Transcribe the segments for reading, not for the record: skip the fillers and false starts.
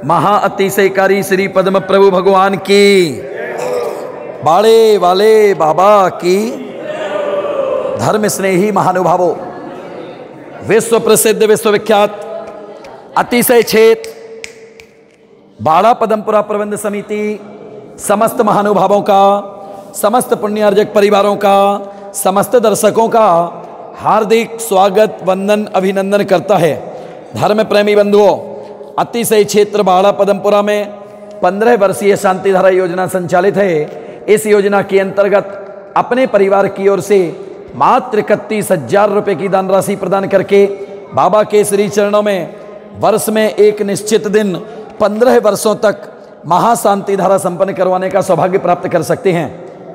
महा अतिशयकारी श्री पद्म प्रभु भगवान की, बाड़े वाले बाबा की। धर्म स्नेही महानुभावों, विश्व प्रसिद्ध विश्वविख्यात अतिशय क्षेत्र बाड़ा पदमपुरा प्रबंध समिति समस्त महानुभावों का, समस्त पुण्यार्जक परिवारों का, समस्त दर्शकों का हार्दिक स्वागत वंदन अभिनंदन करता है। धर्म प्रेमी बंधुओं, अतिशय क्षेत्र बाड़ा पदमपुरा में 15 वर्षीय शांतिधारा योजना संचालित है। इस योजना के अंतर्गत अपने परिवार की ओर से मात्र 31,000 रुपये की दान राशि प्रदान करके बाबा के श्री चरणों में वर्ष में एक निश्चित दिन 15 वर्षों तक महाशांतिधारा संपन्न करवाने का सौभाग्य प्राप्त कर सकते हैं।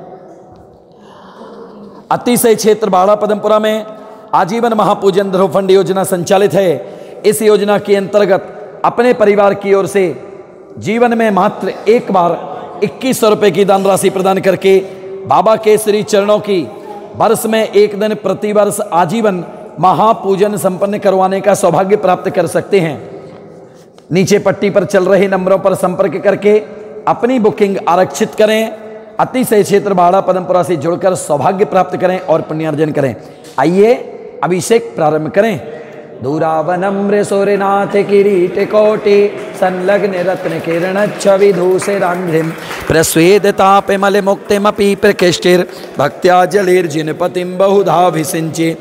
अतिशय क्षेत्र बाड़ा पदमपुरा में आजीवन महापूजन ध्रुव फंड योजना संचालित है। इस योजना के अंतर्गत अपने परिवार की ओर से जीवन में मात्र एक बार 2100 रुपये की दान राशि प्रदान करके बाबा के श्री चरणों की वर्ष में एक दिन प्रतिवर्ष आजीवन महापूजन संपन्न करवाने का सौभाग्य प्राप्त कर सकते हैं। नीचे पट्टी पर चल रहे नंबरों पर संपर्क करके अपनी बुकिंग आरक्षित करें। अतिशय क्षेत्र बाड़ा पदमपुरा से जुड़कर सौभाग्य प्राप्त करें और पुण्यार्जन करें। आइए अभिषेक प्रारंभ करें। दूरावनम्र सूर्यनाथ किरीट कोटि संलग्न रत्न किरण छवि धूषिरांध्रिम प्रस्वेदताप मल मुक्तिमपि प्रकृष्टिर भक्त्या जलिर्जिनपतिं बहुधा विसिंचे।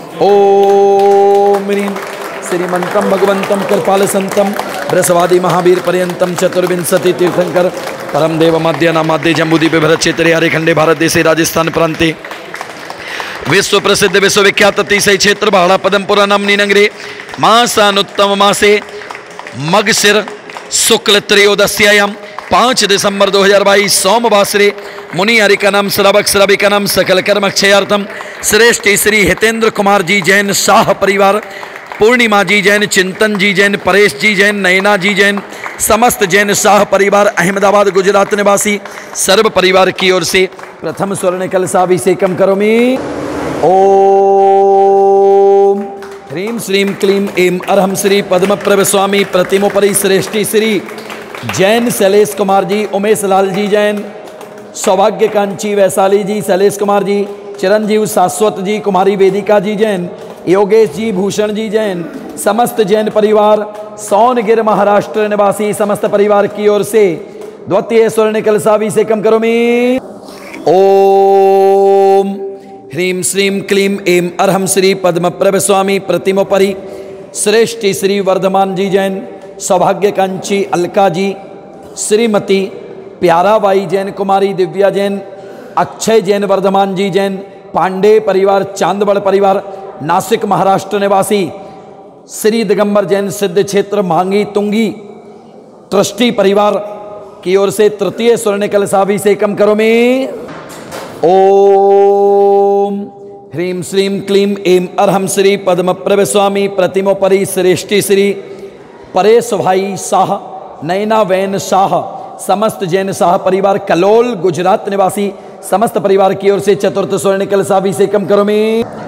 ओम ह्रीं श्रीमंतम भगवंतम कृपाल संतम बृहस्वादी महावीर पर्यंतम चतुर्विंशति तीर्थंकर परम देव मध्य नामाद्य जम्बूद्वीप भरत क्षेत्र हरिखंडे भारत देशे राजस्थान प्रांते विश्व प्रसिद्ध विश्वविख्यात अतिशय क्षेत्र बाड़ा पदमपुरा नामनी नगरे मासानुत्तम मासे मगशिर शुक्ल त्रयोदश्यायाम 5 दिसंबर 2022 सोमवासरे मुनि हरिका नाम श्रावक श्राविका नाम सकल कर्म क्षयार्थम श्रेष्ठ श्री हितेंद्र कुमार जी जैन शाह परिवार, पूर्णिमा जी जैन, चिंतन जी जैन, परेश जी जैन, नयना जी जैन, समस्त जैन शाह परिवार अहमदाबाद गुजरात निवासी सर्व परिवार की ओर से प्रथम स्वर्ण कलशाभिषेकम करोमि। ओम ह्रीं श्रीं क्लीं ऐं अर्हं श्री पद्म प्रभ स्वामी प्रतिमोपरि श्रेष्ठी श्री जैन शैलेश कुमार जी, उमेश लाल जी जैन, सौभाग्य कांची वैशाली जी, शैलेश कुमार जी, चिरंजीव शाश्वत जी, कुमारी वेदिका जी जैन, योगेश जी, भूषण जी जैन, समस्त जैन परिवार सोनगिर महाराष्ट्र निवासी समस्त परिवार की ओर से द्वितीय स्वर्ण कलशाभिषेकम करोमि। ओम ह्रीं श्रीं क्लीं ऐं अर्हं श्री पद्म प्रभ स्वामी प्रतिमोपरि श्रेष्ठ श्री वर्धमान जी जैन, सौभाग्य कांची अलका जी, श्रीमती प्याराबाई जैन, कुमारी दिव्या जैन, अक्षय जैन, वर्धमान जी जैन, पांडे परिवार चांदबड़ परिवार नासिक महाराष्ट्र निवासी श्री दिगंबर जैन सिद्ध क्षेत्र मांगी तुंगी ट्रस्टी परिवार की ओर से तृतीय स्वर्ण कलशाभिषेकम करोमि। ओम ह्रीं श्रीं क्लीं ऐं अर्हं श्री पद्म प्रभ स्वामी प्रतिमोपरि श्रेष्ठी श्री परेश भाई शाह, नयना वैन शाह, समस्त जैन शाह परिवार कलोल गुजरात निवासी समस्त परिवार की ओर से चतुर्थ स्वर्ण कलशाभिषेकम करोमि।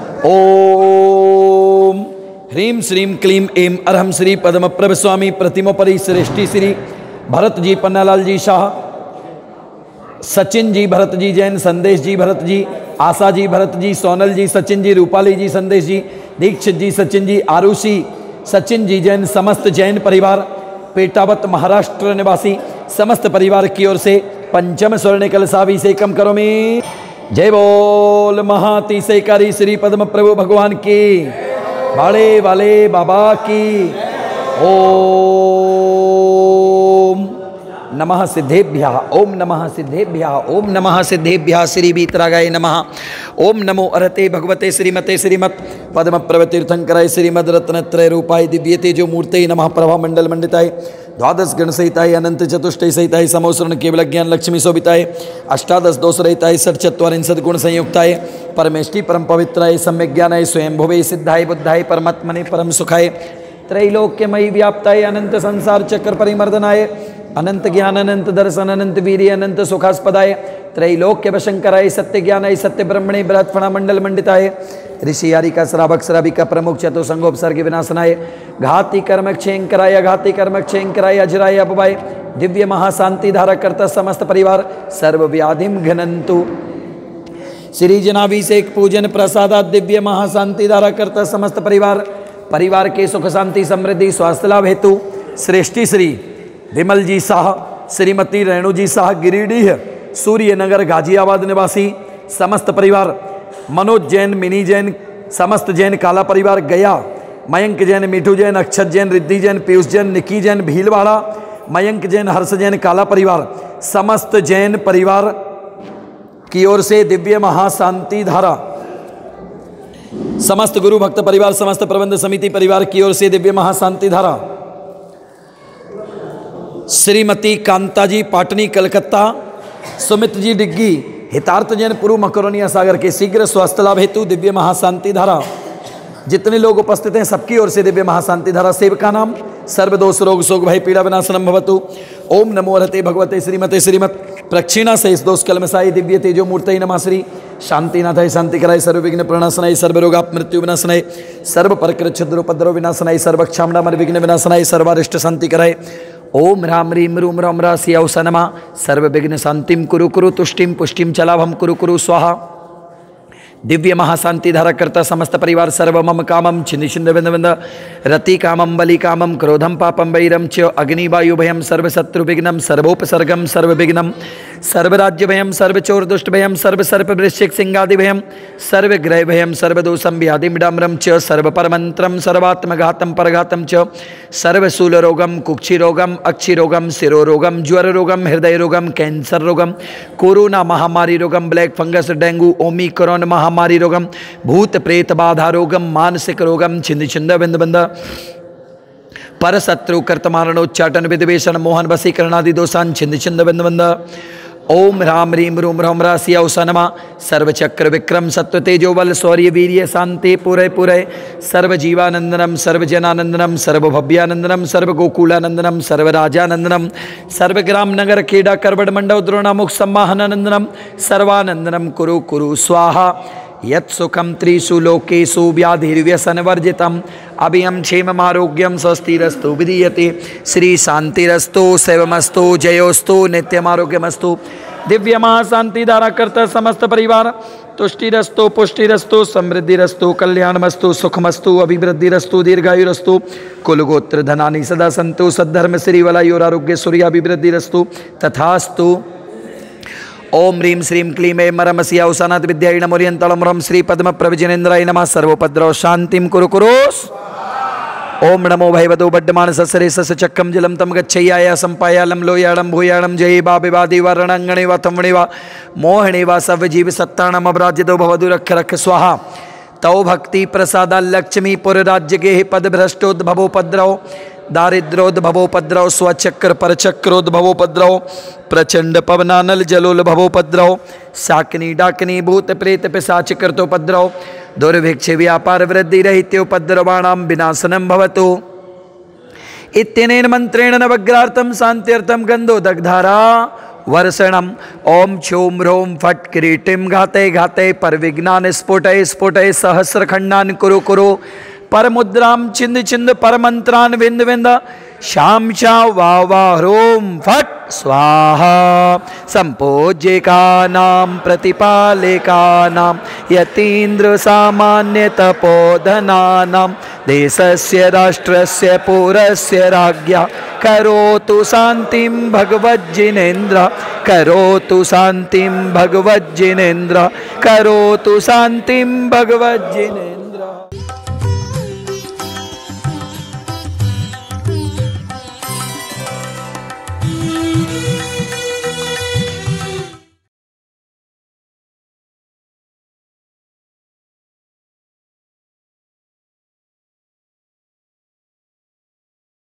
ओम ह्रीं श्रीं क्लीं ऐं अर्हं श्री पद्म प्रभ स्वामी प्रतिमोपरि श्रेष्ठी श्री भरत जी, पन्नालाल जी शाह, सचिन जी भरत जी जैन, संदेश जी भरत जी, आशा जी भरत जी, सोनल जी सचिन जी, रूपाली जी संदेश जी, दीक्षित जी सचिन जी, आरुषि सचिन जी जैन, समस्त जैन परिवार पेटावत महाराष्ट्र निवासी समस्त परिवार की ओर से पंचम स्वर्ण कलशाभिषेकम करोमि। जय बोल महातिशयकारी श्री पद्म प्रभु भगवान की, बाड़े वाले बाबा की। ओम नमः सिद्धेभ्यः, ओम नमः सिद्धेभ्यः, ओम नमः सिद्धेभ्यः श्री वीतरागाय नमः। ओम नमो अरहते भगवते श्रीमते श्रीमत् पद्म प्रभ तीर्थंकराय श्रीमद रत्नत्रय रूपाय दिव्य तेजो मूर्ते नमः। प्रभा मंडल मंडिताय द्वादश गण सहिताय अनंत चतुष्टय सहिताय समोसरण केवल ज्ञान लक्ष्मी शोभिताय अष्टादश दोष रहिताय षट्चत्वारिंशत् गुण संयुक्ताय परमेष्टि परम पवित्राय सम्यक ज्ञानाय स्वयंभुवे सिद्धाय बुद्धाय परमात्मने परम सुखाय त्रैलोक्यमयी व्याप्ताय अनंत संसार चक्र परिमर्दनाय अनंत ज्ञान अनंत दर्शन अनंत वीर्य अनंत सुखास्पदाय त्रैलोक्य वशंकराय सत्य ज्ञानाय सत्य ब्रह्मणे बृहत्फणा मंडल मंडिताय ऋषि यारिका श्रावक श्राविका प्रमुख चतुसंगोपसर्ग विनाशनाय घाति कर्म क्षेंकराय घाति कर्म क्षेंकराय अजराय अपवाय दिव्य महाशांति धारा करता समस्त परिवार सर्व व्याधिम घनंतु श्री जनाभिषेक पूजन प्रसादा दिव्य महाशांति धारा करता समस्त परिवार के सुख शांति समृद्धि स्वास्थ्य लाभ हेतु श्रेष्ठी श्री विमल जी शाह श्रीमती रेणु जी शाह गिरिडीह सूर्यनगर गाजियाबाद निवासी समस्त परिवार मनोज जैन मिनी जैन समस्त जैन काला परिवार गया मयंक जैन मिठू जैन अक्षत जैन रिद्धि जैन पीयूष जैन निकी जैन भीलवाड़ा मयंक जैन हर्ष जैन काला परिवार समस्त जैन परिवार की ओर से दिव्य महाशांति धारा समस्त गुरु भक्त परिवार समस्त प्रबंध समिति परिवार की ओर से दिव्य महाशांति धारा श्रीमती कांता जी पाटनी कलकत्ता सुमित जी डिग्गी हितार्थ जैन पूर्व मकरोनिया सागर के शीघ्र स्वास्थ्य लाभ हेतु दिव्य महाशांति धारा जितने लोग उपस्थित हैं सबकी ओर से दिव्य महाशांति धारा सेवका नाम सर्वदोष रोग शोक भय पीड़ा विनाशनम भवतु ओम नमो हरते भगवते श्रीमते श्रीमत प्रक्षिणा से इस दोष कलमसाई दिव्य तेजो मूर्तये नमः श्री शांतिनाथाय शांति कराय सर्व विघ्न प्रणाशनाय सर्व रोगाप मृत्यु विनाशनाय सर्व परकृत छद्रोपद्रव विनाशनाय सर्व क्षामणामर विघ्न विनाशनाय सर्वारिष्ट शांति कराय ओम राम रीम रूम राम राशि अवसनमा सर्व विघ्न शांतिम कुरु कुरु तुष्टिम पुष्टिम चलाभम कुरु कुरु स्वाहा दिव्य महाशांति धारा करता समस्त परिवार सर्व मम कामम छिन्निशिंद विंद विंद रति कामम बलि कामम क्रोधम पापम वैरम च अग्निवायु भयम सर्वशत्रु विघ्नम सर्वोपसर्गम सर्व विघ्नम सर्वराज्य भयम सर्वचोर दुष्ट भयम सर्व सर्प वृश्चिक सिंगादि भयम सर्व ग्रह भयम सर्वदोषम व्याधि डाम्रम च सर्व परमंत्रम सर्वात्मघातम परघातम च सर्वशूल रोगम कुक्षि रोगम अक्षि रोगम शिरो रोगम ज्वर रोगम हृदय रोगम कैंसर रोगम कोरोना महामारी रोगम ब्लैक फंगस डेंगू ओमिक्रॉन महामारी रोगम भूत प्रेत बाधा रोगम मानसिक रोगम छिंद छिंद बिंद बिंद पर शत्रु कर्तमारणोच्चाटन विद्वेषण मोहन वशीकरणादि दोषान छिंद छिंद बिंद बिंद ओम राम रीम रूम राम राशि अवसनमा सर्वचक्र विक्रम सत्व तेजो बल शौर्य वीर्य शांति पुरय पुरय सर्वजीवानंदनम सर्वजनानंदनम सर्वभव्यानंदनम सर्वगोकुलानंदनम सर्वराजानंदनम सर्वग्राम नगर खेड़ा करवड़ मंडव द्रोणामुख सम्माहनानंदनम सर्वानंदनम कुरु कुरु स्वाहा यत्सुखम त्रिषु लोकेषु व्याधिर्व्यसनवर्जितम् अभयं क्षेममारोग्यं स्वस्तिरस्तु विधीयते श्री शांतिरस्तु शिवमस्तु जयोस्तु नित्यमारोग्यमस्तु दिव्य महाशांति धारा करता समस्त परिवार तुष्टिरस्तु पुष्टिरस्तु समृद्धिरस्तु कल्याणमस्तु सुखमस्तु अभिवृद्धिरस्तु दीर्घायुरस्तु कुलगोत्र धनानि सदा सन्तु सद्धर्म श्री वलायुरारोग्य सूर्याभिवृद्धिरस्तु तथास्तु ओम ह्रीं श्रीं क्लीं ऐं मरमसि अवसानात् विद्यायै नमोरियन्तलं रं श्री पद्म प्रविजनेन्द्राय नमः सर्वोपद्रव शांतिं कुरु कुरु ओम नमो भैवतो बड्डमान ससरे सस चक्रम जलम तम गच्छय्याय संपायालम लोयाड़म भूयाड़म जय बा विवादी वा रणंगणे वा तमणे वा मोहणे वा सवजीव सत्ताणम अभ्राजितो भवदु रख रख स्वाहा तौ भक्ति प्रसादा लक्ष्मी पुर राज्य के पद भ्रष्टोद्भवोपद्रव दारिद्रोद्भवोपद्रव स्वचक्र परचक्रोद्भवोपद्रव प्रचंड पवनानल जलोल्भवोपद्रव शाकिनी डाकिनी भूत प्रेत पिशाच कृतोपद्रव दुर्भिक्ष व्यापार वृद्धि रहित्योपद्रवाणां विनाशनं भवतु इत्यनेन मंत्रेण नवग्रार्थं शान्त्यर्थं गन्धोदग्धारा वर्षणम ओम क्षोम ह्रोम फट किरीटिम घाते घाते पर विज्ञान स्फुटय स्फुटय सहस्रखंडान कुरु कुरु पर मुद्राम छिंद छिंद पर मंत्रान विंद विंद श्याम शा वा वा ह्रोम फट स्वाहा संपूज्यका नाम प्रतिपालिका नाम यतीन्द्र सामान्य तपोधना नाम देशस्य राष्ट्रस्य पुरस्य राज्ञा करोतु शांतिं भगवज्जिनेन्द्र करोतु शांतिं भगवज्जिनेन्द्र करोतु शांतिं भगवज्जिनेन्द्र